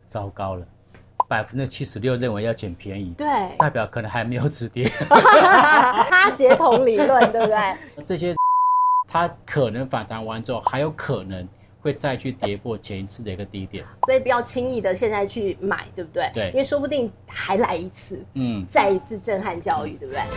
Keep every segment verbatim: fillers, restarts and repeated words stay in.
糟糕了，百分之七十六认为要捡便宜， 对， 代表可能还没有止跌。 他协同理论，对不对？ 这些它可能反弹完之后，还有可能会再去跌破前一次的一个低点， 所以不要轻易的现在去买，对不对？ 对， 因为说不定还来一次，嗯，再一次震撼教育，对不对？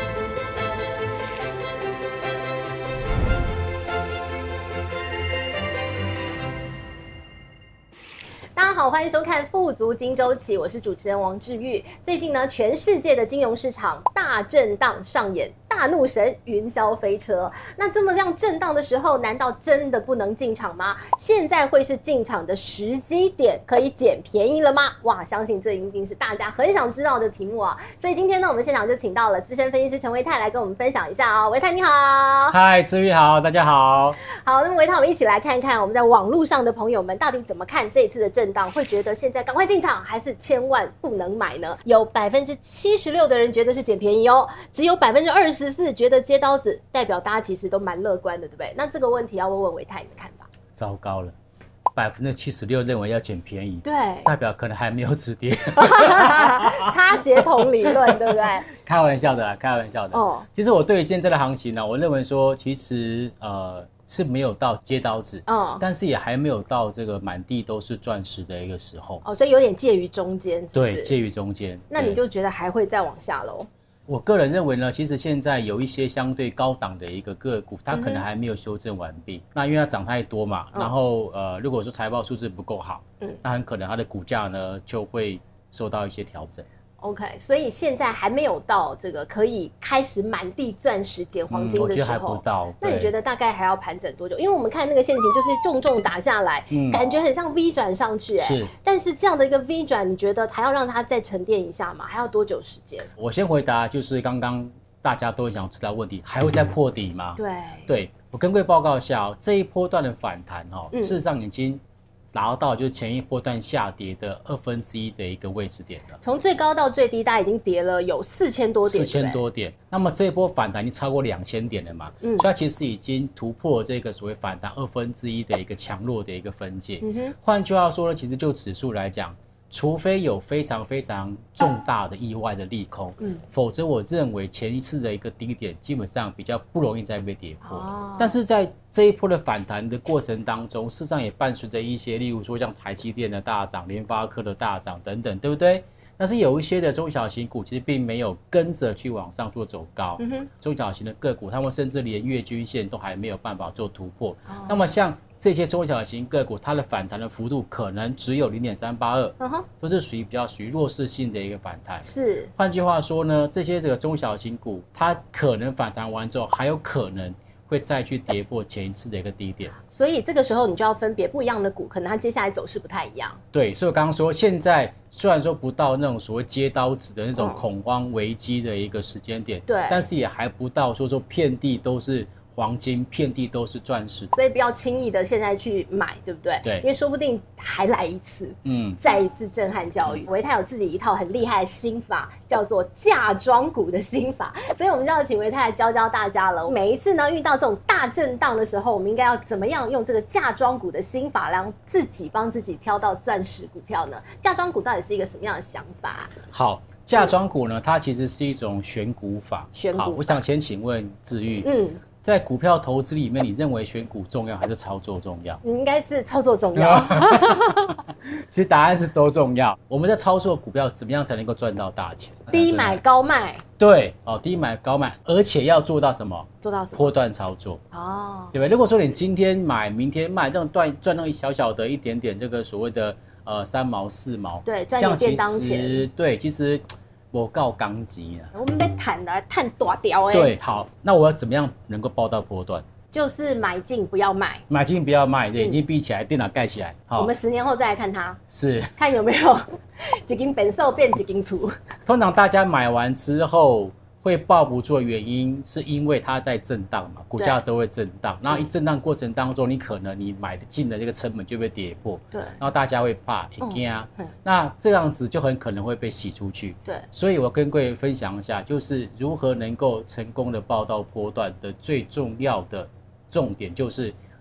大家好，欢迎收看《富足金周期》，我是主持人王志玉。最近呢，全世界的金融市场大震荡上演大怒神云霄飞车。那这么样震荡的时候，难道真的不能进场吗？现在会是进场的时机点，可以捡便宜了吗？哇，相信这一定是大家很想知道的题目啊！所以今天呢，我们现场就请到了资深分析师陈唯泰来跟我们分享一下啊、哦。唯泰你好， 嗨，志玉好，大家好。 好，那么唯泰，我们一起来看看我们在网络上的朋友们到底怎么看这一次的震荡，会觉得现在赶快进场，还是千万不能买呢？有百分之七十六的人觉得是捡便宜哦，只有百分之二十四觉得接刀子，代表大家其实都蛮乐观的，对不对？那这个问题要问问唯泰你的看法。 糟糕了，百分之七十六认为要捡便宜， 对， 代表可能还没有止跌。 差协同理论，对不对？ 开玩笑的啦，开玩笑的。哦，其实我对于现在的行情呢、啊，我认为说，其实呃。是没有到接刀子，嗯，但是也还没有到这个满地都是钻石的一个时候， 哦，所以有点介于中间，是不是？ 对，介于中间。 那你就觉得还会再往下喽？ 我个人认为呢，其实现在有一些相对高档的一个个股，它可能还没有修正完毕。嗯、那因为它涨太多嘛，嗯、然后呃，如果说财报数字不够好，嗯，那很可能它的股价呢就会受到一些调整。 OK， 所以现在还没有到这个可以开始满地钻石捡黄金的时候，嗯、我觉得还不到。 那你觉得大概还要盘整多久？因为我们看那个线型就是重重打下来，嗯、感觉很像 V 转上去、欸， 是。 但是这样的一个 V 转，你觉得还要让它再沉淀一下吗？还要多久时间？ 我先回答，就是刚刚大家都想知道问题，还会再破底吗？ 对， 对我跟各位报告一下哦，这一波段的反弹哦，嗯、事实上已经达到就是前一波段下跌的二分之一的一个位置点了， 从最高到最低，大概已经跌了有四千多点， 四千多点。那么这一波反弹已经超过两千点了嘛，嗯，所以它其实已经突破这个所谓反弹二分之一的一个强弱的一个分界。嗯哼，换句话说呢，其实就指数来讲，除非有非常非常重大的意外的利空，嗯，否则我认为前一次的一个低点基本上比较不容易再被跌破。哦，但是在这一波的反弹的过程当中，事实上也伴随着一些，例如说像台积电的大涨、联发科的大涨等等，对不对？但是有一些的中小型股其实并没有跟着去往上做走高，嗯哼，中小型的个股，他们甚至连月均线都还没有办法做突破。哦，那么像这些中小型个股，它的反弹的幅度可能只有 零点三八二，嗯哼，都是属于比较属于弱势性的一个反弹。 是， 换句话说呢，这些这个中小型股，它可能反弹完之后，还有可能会再去跌破前一次的一个低点， 所以这个时候你就要分别不一样的股，可能它接下来走势不太一样。 对，所以我刚刚说，现在虽然说不到那种所谓接刀子的那种恐慌危机的一个时间点，对、嗯，但是也还不到说说遍地都是黄金，遍地都是钻石， 所以不要轻易的现在去买，对不对？ 对， 因为说不定还来一次，嗯，再一次震撼教育。唯泰有自己一套很厉害的心法，叫做嫁妆股的心法，所以我们就要请唯泰来教教大家了。每一次呢遇到这种大震荡的时候，我们应该要怎么样用这个嫁妆股的心法，让自己帮自己挑到钻石股票呢？嫁妆股到底是一个什么样的想法、啊？ 好。嫁妆股呢，它其实是一种选股法。 选股法， 好，我想先请问志玉，嗯，在股票投资里面，你认为选股重要还是操作重要？ 应该是操作重要。 其实答案是都重要。我们在操作股票，怎么样才能够赚到大钱？ 低买高卖。 对，哦，低买高卖，而且要做到什么？ 做到什么？ 波段操作。哦，对不对？如果说你今天买，明天卖，这种赚赚到一小小的一点点这个所谓的呃三毛四毛， 对，赚点便当钱。 对，其实我告钢级了。 我们被谈的谈大条哎。 对，好，那我要怎么样能够报到波段？ 就是买进不要卖， 买进不要卖，眼睛闭起来，电脑盖起来。 我们十年后再来看它， 是看有没有一斤本寿变一斤粗。 通常大家买完之后会抱不住的原因，是因为它在震荡嘛，股价都会震荡。然后一震荡过程当中，你可能你买的进的这个成本就被跌破，对，然后大家会怕，一惊啊，那这样子就很可能会被洗出去。对，所以我跟各位分享一下，就是如何能够成功的抱到波段的最重要的重点，就是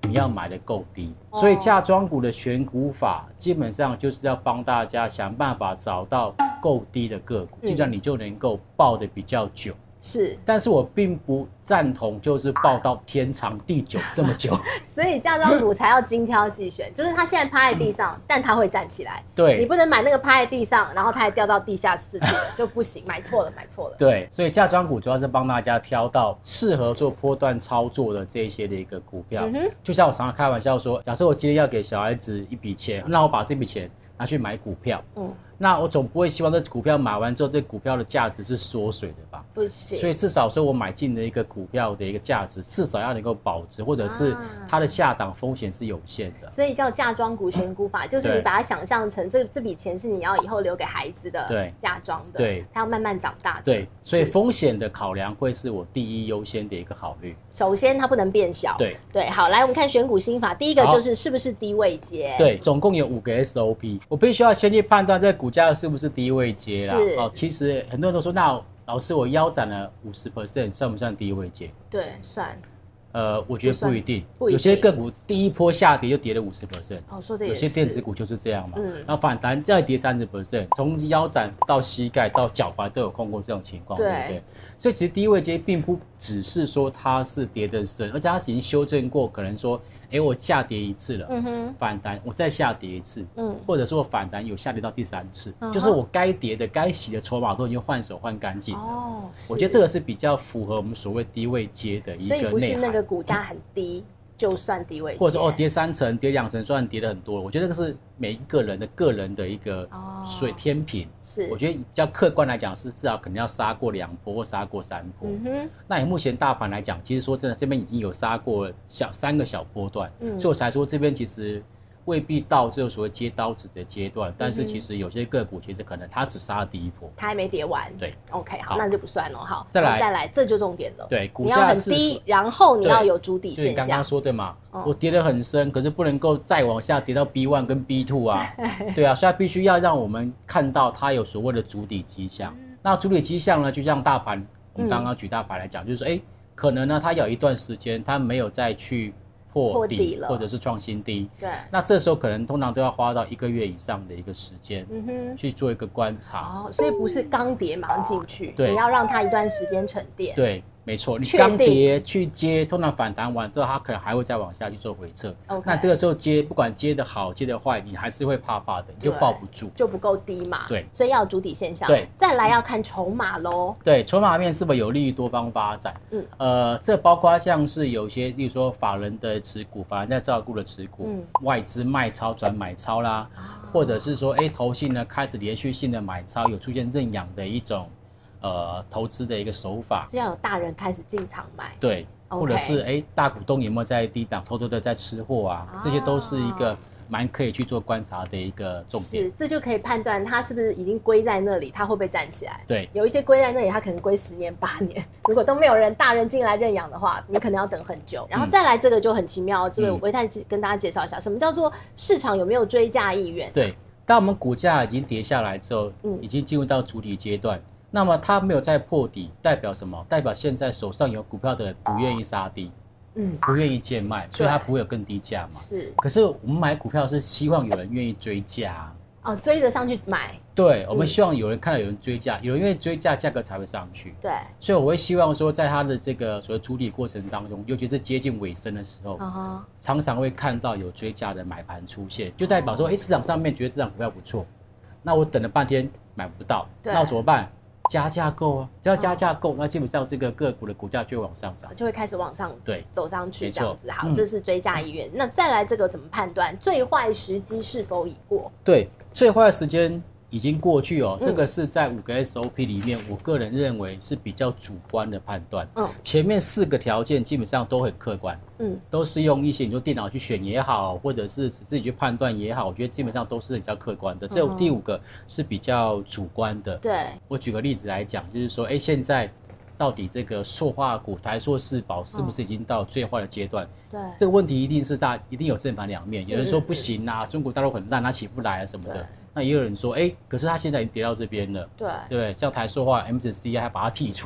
你要买的够低。所以价庄股的选股法基本上就是要帮大家想办法找到够低的个股，这样你就能够抱的比较久。 是， 但是我并不赞同就是抱到天长地久这么久。 所以价庄股才要精挑细选，就是它现在趴在地上，嗯、但它会站起来。 对， 你不能买那个趴在地上，然后它还掉到地下室去了，就不行，买错了，买错了。 对，所以价庄股主要是帮大家挑到适合做波段操作的这一些的一个股票。嗯、就像我常常开玩笑说，假设我今天要给小孩子一笔钱，那我把这笔钱拿去买股票。嗯。那我总不会希望这股票买完之后，这股票的价值是缩水的吧？ 不行。 所以至少说我买进的一个股票的一个价值，至少要能够保值，或者是它的下档风险是有限的。 所以叫价庄股选股法，就是你把它想象成这这笔钱是你要以后留给孩子的，对，价庄的，对，它要慢慢长大的。 对，所以风险的考量会是我第一优先的一个考虑。 首先它不能变小。 对对，好，来我们看选股心法，第一个就是是不是低位阶？ 对，总共有五个 S O P， 我必须要先去判断这股价是不是低位阶啦。是哦，其实很多人都说，那老师我腰斩了 百分之五十， 算不算低位阶？ 对，算。 呃，我觉得不一定， 不一定有些个股第一波下跌就跌了 百分之五十。 哦，说的也是。 有些电子股就是这样嘛，嗯，然后反弹再跌 百分之三十， 从腰斩到膝盖到脚踝都有碰过这种情况， 对, 对不对？所以其实低位阶并不只是说它是跌得深，而且它已经修正过，可能说，哎，我下跌一次了，嗯哼，反弹我再下跌一次，嗯，或者说反弹有下跌到第三次，嗯、就是我该跌的、该洗的筹码都已经换手换干净了。哦，我觉得这个是比较符合我们所谓低位阶的一个内涵。 所以不是那个股价很低。嗯就算低位阶， 或者说哦跌三成、跌两成，算跌的很多。我觉得这个是每一个人的个人的一个水天平。是，我觉得比较客观来讲是至少可能要杀过两波或杀过三波。嗯哼。那以目前大盘来讲，其实说真的，这边已经有杀过小三个小波段，嗯，所以我才说这边其实未必到这个所谓接刀子的阶段，但是其实有些个股其实可能它只杀第一波， 它还没跌完。 对 ，OK， 好，那就不算了。好， 再来再来，这就重点了。 对，股价你要很低，然后你要有筑底现象。 刚刚说对嘛？哦、我跌得很深，可是不能够再往下跌到 B 一 跟 B 二 啊。对啊，所以它必须要让我们看到它有所谓的筑底迹象。嗯、那筑底迹象呢，就像大盘，我们刚刚举大盘来讲，嗯、就是说，哎，可能呢，它有一段时间它没有再去破底了，或者是创新低。对，那这时候可能通常都要花到一个月以上的一个时间，嗯哼，去做一个观察。 哦，所以不是刚跌马上进去，对，你要让它一段时间沉淀。 对，没错，你刚跌去接，通常反弹完之后，它可能还会再往下去做回撤。Okay. 那这个时候接，不管接的好接的坏，你还是会怕怕的，你就抱不住， 就不够低嘛。 对， 所以要有筑底现象。 对， 再来要看筹码咯。 对，筹码面是否有利于多方发展？嗯，呃，这包括像是有些，例如说法人的持股，法人在照顾的持股，嗯，外资卖超转买超啦，哦、或者是说，哎，投信呢开始连续性的买超，有出现认养的一种。呃，投资的一个手法是要有大人开始进场买， 对， okay. 或者是哎，大股东有没有在低档偷偷的在吃货啊？哦、这些都是一个蛮可以去做观察的一个重点。 是，这就可以判断它是不是已经归在那里，它会不会站起来？ 对， 有一些归在那里，它可能归十年八年，如果都没有人大人进来认养的话，你可能要等很久。然后再来这个就很奇妙，这个唯泰跟大家介绍一下，什么叫做市场有没有追价意愿？ 对，当我们股价已经跌下来之后，嗯，已经进入到筑底阶段。那么它没有再破底，代表什么？代表现在手上有股票的人不愿意杀低，嗯，不愿意贱卖，所以它不会有更低价嘛。是。可是我们买股票是希望有人愿意追价啊。 哦，追着上去买。 对，我们希望有人看到有人追价，有人愿意追价，价格才会上去。 对。 所以我会希望说，在它的这个所谓处理过程当中，尤其是接近尾声的时候， uh-huh. 常常会看到有追价的买盘出现，就代表说，哎、uh-huh. ，市场上面觉得这档股票不错，那我等了半天买不到，那我怎么办？加价购啊，只要加价购，哦、那基本上这个个股的股价就会往上涨， 就会开始往上对走上去这样子。好，嗯、这是追价意愿。那再来这个怎么判断最坏时机是否已过？ 对，最坏的时间已经过去哦。嗯、这个是在五个 S O P 里面，我个人认为是比较主观的判断。嗯，前面四个条件基本上都很客观。嗯，都是用一些你说电脑去选也好，或者是自己去判断也好，我觉得基本上都是比较客观的。只有第五个是比较主观的。对，我举个例子来讲，就是说，哎，现在到底这个塑化股台塑四宝是不是已经到最坏的阶段？对，这个问题一定是大，一定有正反两面。有人说不行啊，中国大陆很烂，它起不来啊什么的。那也有人说，哎，可是它现在已经跌到这边了。对，对，像台塑化 M 四 C 还把它剔除。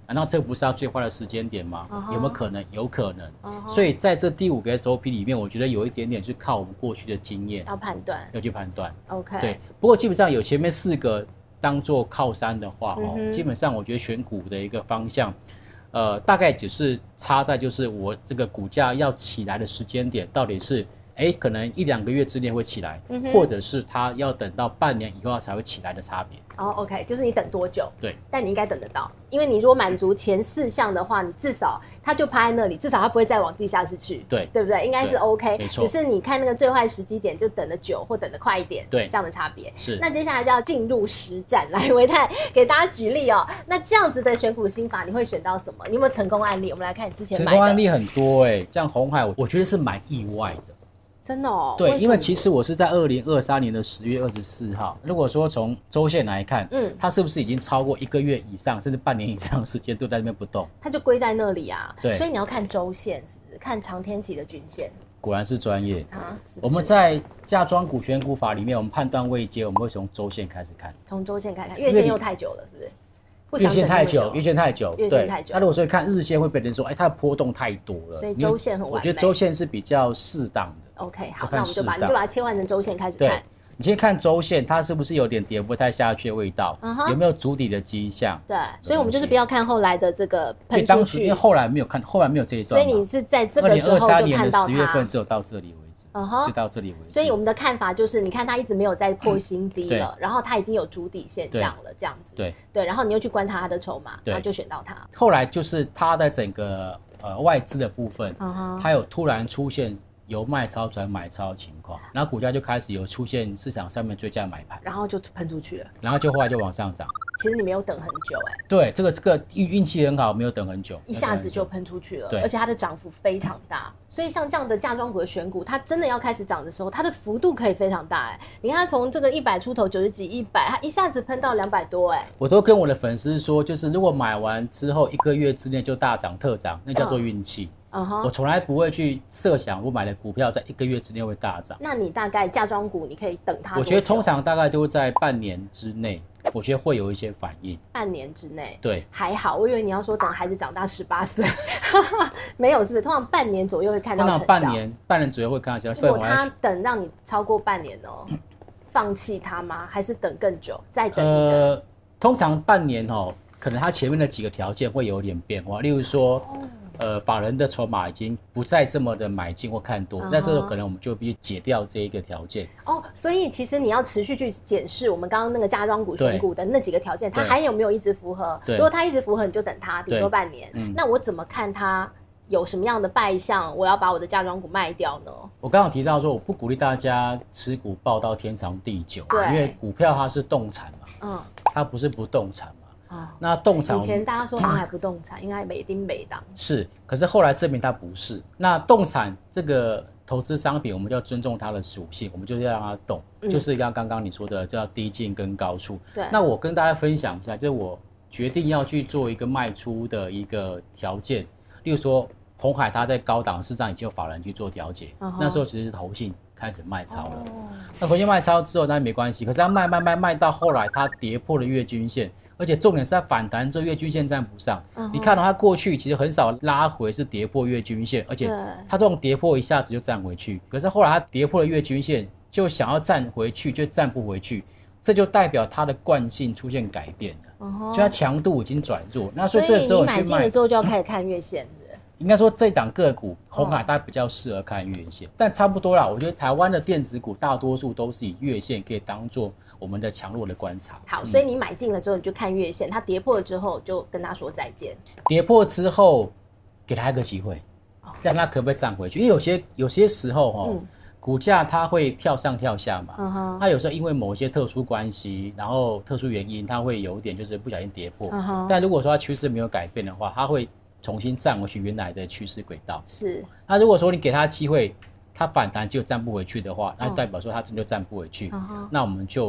难道这不是它最坏的时间点吗？ uh-huh. 有没有可能？有可能。 Uh-huh. 所以在这第五个 S O P 里面，我觉得有一点点是靠我们过去的经验要判断， 要去判断。 OK， 对。不过基本上有前面四个当做靠山的话，哦、 嗯， 基本上我觉得选股的一个方向，呃，大概只是差在就是我这个股价要起来的时间点到底是。哎，可能一两个月之内会起来，嗯、或者是它要等到半年以后才会起来的差别。 哦 ，OK， 就是你等多久？ 对， 但你应该等得到，因为你如果满足前四项的话，你至少它就趴在那里，至少它不会再往地下室去。 对， 对不对？应该是 OK， 没错。 只是你看那个最坏时机点，就等得久或等得快一点， 对， 这样的差别。 是。 那接下来就要进入实战，来唯泰给大家举例哦。那这样子的选股心法，你会选到什么？你有没有成功案例？我们来看你之前买的。 成功案例很多哎、欸，像鸿海，我觉得是蛮意外的。 真的哦， 对，因为其实我是在二零二三年的十月二十四号。如果说从周线来看，嗯，它是不是已经超过一个月以上，甚至半年以上的时间都在那边不动？ 它就归在那里啊。 对， 所以你要看周线，是不是？看长天期的均线。 果然是专业啊！是不是我们在价庄股选股法里面，我们判断位阶，我们会从周线开始看。 从周线开始看，月线又太久了，是不是？ 月线太久，月线太久， 月线太久。 那如果说看日线，会被人说，哎，它的波动太多了。 所以周线很完美。 我觉得周线是比较适当的。 OK， 好，那我们就把你就把它切换成周线开始看。 你先看周线，它是不是有点跌不太下去的味道？ Uh-huh. 有没有筑底的迹象？ 对，所以我们就是不要看后来的这个喷出去。 当时因为后来没有看，后来没有这一段。 所以你是在这个时候就看到它。二零二三年的十月份只有到这里为止。Uh huh. 就到这里为止。 所以我们的看法就是，你看它一直没有再破新低了，嗯、然后它已经有筑底现象了，这样子。 对对，然后你又去观察它的筹码，然后就选到它。 后来就是它的整个呃外资的部分， uh-huh. 它有突然出现。由卖超转买超的情况，然后股价就开始有出现市场上面追价买盘， 然后就喷出去了， 然后就后来就往上涨。 其实你没有等很久哎、欸， 对，这个这个运运气很好，没有等很久， 一下子就喷出去了，而且它的涨幅非常大。所以像这样的价庄股的选股，它真的要开始涨的时候，它的幅度可以非常大哎、欸。你看它从这个一百出头九十几、一百，它一下子喷到两百多哎、欸。 我都跟我的粉丝说，就是如果买完之后一个月之内就大涨特涨，那叫做运气。 嗯 uh-huh. 我从来不会去设想我买的股票在一个月之内会大涨。 那你大概价庄股你可以等它多久？ 我觉得通常大概都在半年之内，我觉得会有一些反应。 半年之内， 对， 还好。我以为你要说等孩子长大十八岁，没有，是不是？通常半年左右会看到成效。 通常半年，半年左右会看到成效。 如果他等让你超过半年哦，放弃他吗？还是等更久，再等一等？ 呃，通常半年哦，可能他前面的几个条件会有点变化，例如说。哦呃，法人的筹码已经不再这么的买进或看多，那、uh-huh. 这时候可能我们就必须解掉这一个条件。 哦、oh, ，所以其实你要持续去检视我们刚刚那个价庄股选股的那几个条件，它还有没有一直符合？如果它一直符合，你就等它，顶多半年。嗯、那我怎么看它有什么样的败象？我要把我的价庄股卖掉呢？ 我刚刚提到说，我不鼓励大家持股抱到天长地久， 对， 因为股票它是动产嘛，嗯，它不是不动产嘛。 哦、 那动产以前大家说鸿海不动产，应该美丁美当是，可是后来证明它不是。那动产这个投资商品，我们就要尊重它的属性，我们就是要让它动，嗯、就是像刚刚你说的叫低进跟高出。 对。 那我跟大家分享一下，就是我决定要去做一个卖出的一个条件，例如说鸿海它在高档市场已经有法人去做调节，uh-huh. 那时候其实是投信开始卖超了。Oh. 那投信卖超之后那没关系，可是它卖卖卖卖到后来它跌破了月均线。而且重点是它反弹之后月均线站不上， uh-huh. 你看到它过去其实很少拉回是跌破月均线，而且它这种跌破一下子就站回去，可是后来它跌破了月均线就想要站回去就站不回去，这就代表它的惯性出现改变了， uh-huh. 就它强度已经转弱。那所以这时候你买进了之后就要开始看月线，是不是？ 应该说这档个股鸿海它比较适合看月线， uh-huh. 但差不多啦。我觉得台湾的电子股大多数都是以月线可以当做我们的强弱的观察。 好，所以你买进了之后，你就看月线，它跌破了之后，就跟他说再见。 跌破之后，给他一个机会，这样它可不可以站回去？因为有些有些时候哈、哦嗯，股价它会跳上跳下嘛，嗯、它有时候因为某些特殊关系，然后特殊原因，它会有点就是不小心跌破。嗯、但如果说它趋势没有改变的话，它会重新站回去原来的趋势轨道。 是。 那如果说你给它机会，它反弹就站不回去的话，那代表说它真的就站不回去。嗯、那我们就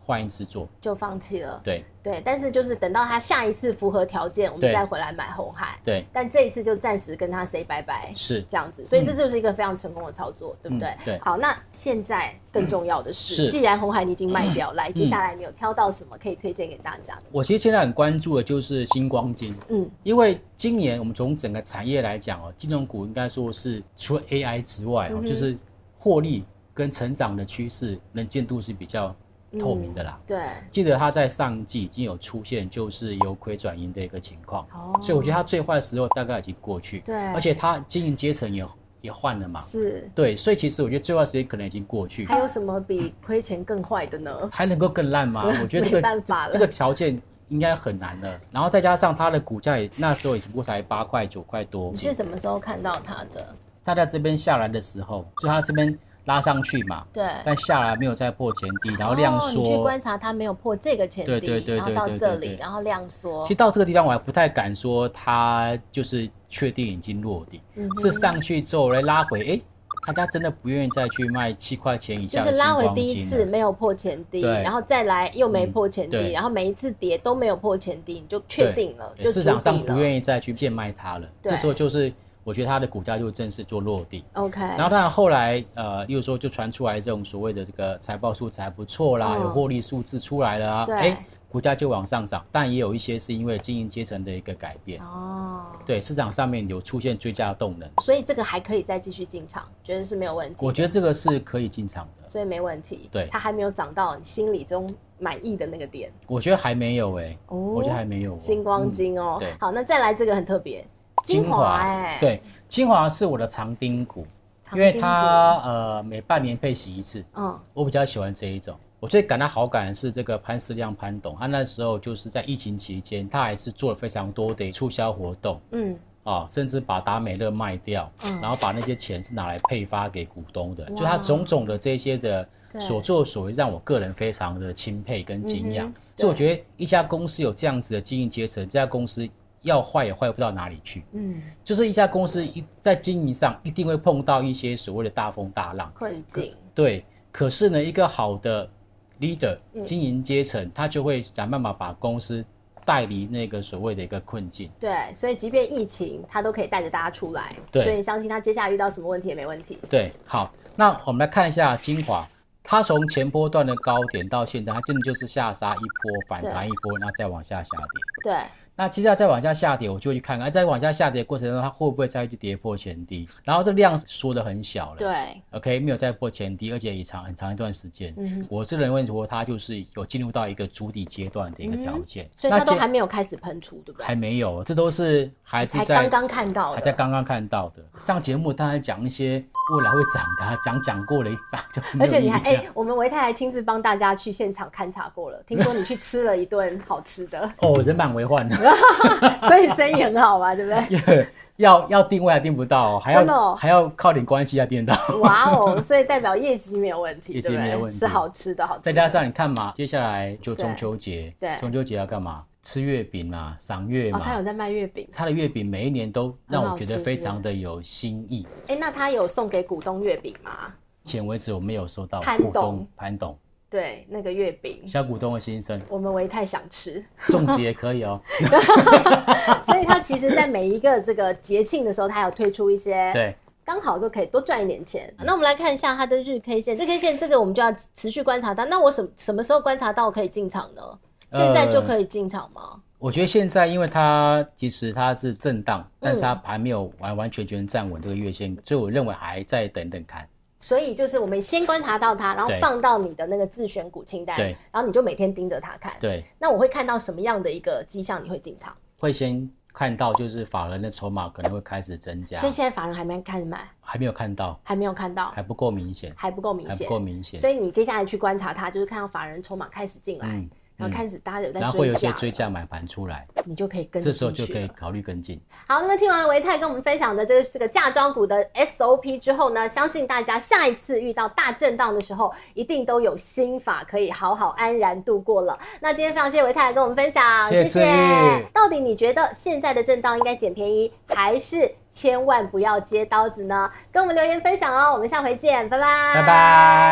换一次做就放弃了。 对对，但是就是等到他下一次符合条件，我们再回来买鸿海。 对， 但这一次就暂时跟他 say 拜拜， 是这样子，所以这就是一个非常成功的操作，嗯、对不对？ 嗯、对。 好，那现在更重要的是， 是既然鸿海你已经卖掉，嗯、来，接下来你有挑到什么可以推荐给大家的？ 我其实现在很关注的就是星光金，嗯，因为今年我们从整个产业来讲哦，金融股应该说是除了 A I 之外哦，嗯、就是获利跟成长的趋势能见度是比较透明的啦。 嗯、对， 记得它在上季已经有出现就是由亏转盈的一个情况，哦，所以我觉得它最坏的时候大概已经过去。 对， 而且它经营阶层也也换了嘛。 是， 对，所以其实我觉得最坏时间可能已经过去。 还有什么比亏钱更坏的呢？ 还能够更烂吗？我觉得这个没办法了， 这个条件应该很难了。然后再加上它的股价也那时候也只不过才八块九块多。 你是什么时候看到它的？ 它在这边下来的时候，就它这边拉上去嘛， 对， 但下来没有再破前低，然后量缩。 哦、你去观察它没有破这个前低， 对对对对， 然后到这里，然后量缩。 其实到这个地方我还不太敢说它就是确定已经落底，嗯、是上去之后来拉回，哎，大家真的不愿意再去卖七块钱以下的就是拉回第一次没有破前低，然后再来又没破前低，嗯、然后每一次跌都没有破前低，你就确定了，就市场上不愿意再去贱卖它了。这时候就是我觉得它的股价就正式做落地。 OK， 然后当然后来呃，例如说就传出来这种所谓的这个财报数字还不错啦，嗯、有获利数字出来了啊，哎，股价就往上涨。但也有一些是因为经营阶层的一个改变哦，对，市场上面有出现追加的动能， 所以这个还可以再继续进场，觉得是没有问题。 我觉得这个是可以进场的， 所以没问题。 对， 它还没有涨到你心里中满意的那个点。 我觉得还没有哎、欸，哦，我觉得还没有、哦。 星光金哦， 嗯、对， 好，那再来这个很特别。精华哎、欸， 对，精华是我的长丁股，因为它呃每半年配息一次，嗯，我比较喜欢这一种。我最感到好感的是这个潘思亮潘董，他那时候就是在疫情期间，他还是做了非常多的促销活动，嗯，啊，甚至把达美乐卖掉，嗯，然后把那些钱是拿来配发给股东的，就他种种的这些的所作所为，让我个人非常的钦佩跟敬仰。嗯、所以我觉得一家公司有这样子的经营阶层，这家公司要坏也坏不到哪里去，嗯，就是一家公司一在经营上一定会碰到一些所谓的大风大浪困境， 对。可是呢，一个好的 leader 经营阶层，他就会想办法把公司带离那个所谓的一个困境。 对，所以即便疫情，他都可以带着大家出来。所以相信他接下来遇到什么问题也没问题。 对，好，那我们来看一下精华，它从前波段的高点到现在，它真的就是下杀一波，反弹一波，然后再往下下跌。 对。 那接下来再往下下跌，我就会去看看，在往下下跌的过程中，它会不会再去跌破前低？然后这量缩得很小了， 对 ，OK， 没有再破前低，而且也长很长一段时间。嗯，我是认为说它就是有进入到一个筑底阶段的一个条件， 嗯、所以它都还没有开始喷出，对不对？ 还没有，这都是还是在才刚刚看到的， 还在刚刚看到的。上节目当然讲一些未来会涨的，讲讲过了一涨就没有意义了。 而且你还哎、欸，我们维泰还亲自帮大家去现场勘察过了，听说你去吃了一顿好吃的哦，人满为患。 所以生意很好嘛，对不对？ 要要定位还定不到，还要、 哦、 还要靠点关系才定到。 哇哦，所以代表业绩没有问题， 业绩没有问题， 是好吃的，好吃的。 再加上你看嘛，接下来就中秋节， 对， 中秋节要干嘛？吃月饼啊，赏月嘛。 哦，他有在卖月饼。 他的月饼每一年都让我觉得非常的有新意。 哎，那他有送给股东月饼吗？ 目前为止我没有收到潘董， 潘董。 对，那个月饼， 小股东的心声， 我们维泰想吃， 粽子也可以哦。 所以他其实，在每一个这个节庆的时候，他有推出一些， 对， 刚好都可以多赚一点钱。那我们来看一下它的日 K 线，日 K 线这个我们就要持续观察它。那我什什么时候观察到可以进场呢？现在就可以进场吗？呃、 我觉得现在，因为它其实它是震荡，但是它还没有完完全全站稳这个月线，所以我认为还再等等看。 所以就是我们先观察到它，然后放到你的那个自选股清单， 对， 然后你就每天盯着它看。 对， 那我会看到什么样的一个迹象你会进场？ 会先看到就是法人的筹码可能会开始增加， 所以现在法人还没开始买， 还没有看到， 还没有看到， 还不够明显， 还不够明显， 还不够明显。 所以你接下来去观察它，就是看到法人筹码开始进来。嗯，然后开始大家有在追价， 然后会有一些追价买盘出来， 你就可以跟进去了， 这时候就可以考虑跟进。 好，那么听完维泰跟我们分享的这个这个嫁妆股的 S O P 之后呢，相信大家下一次遇到大震荡的时候，一定都有心法可以好好安然度过了。那今天非常谢谢维泰来跟我们分享， 谢谢。谢谢。 到底你觉得现在的震荡应该捡便宜，还是千万不要接刀子呢？跟我们留言分享哦，我们下回见，拜拜， 拜拜。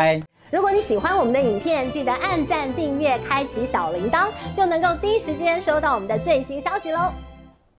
如果你喜欢我们的影片，记得按赞、订阅、开启小铃铛，就能够第一时间收到我们的最新消息喽。